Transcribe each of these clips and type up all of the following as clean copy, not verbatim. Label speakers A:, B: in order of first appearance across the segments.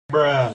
A: Bruh.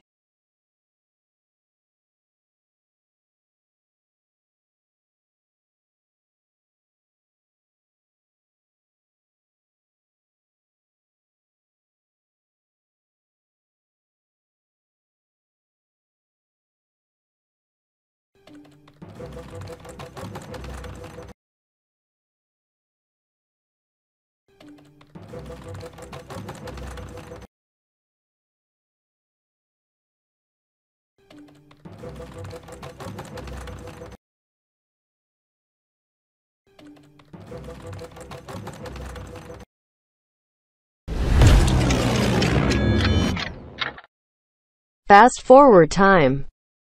B: Fast forward time.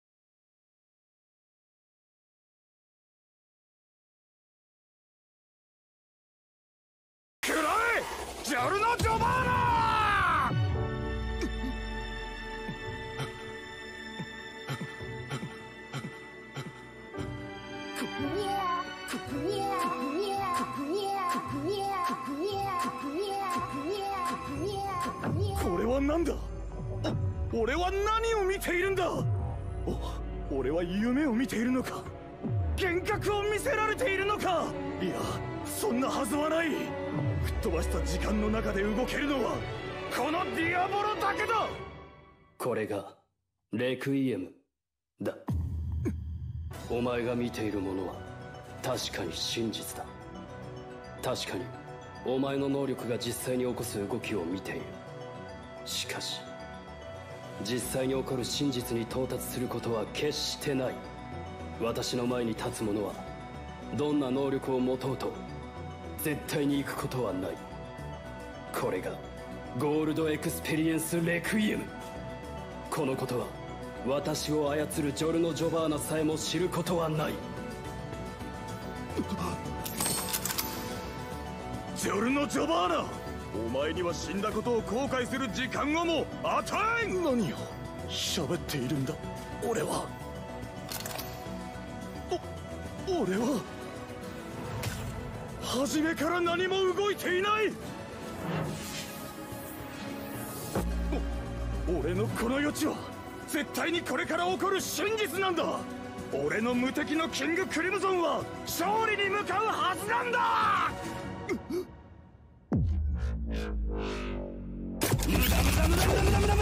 C: これがレクイエムだ。お前が見ているものは確かに真実だ。確かにお前の能力が実際に起こす動きを見ている。しかし実際に起こる真実に到達することは決してない。私の前に立つ者はどんな能力を持とうと絶対に行くことはない。これがゴールドエクスペリエンスレクイエム。このことは私を操るジョルノ・ジョバーナさえも知ることはない。
D: ジョルノ・ジョバーナ、お前には死んだことを後悔する時間をも与えん。何を喋っているんだ。俺は初めから何も動いていない。俺のこの余地は絶対にこれから起こる真実なんだ。俺の無敵のキング・クリムゾンは勝利に向かうはずなんだ。無駄無駄無駄無駄無駄無駄無駄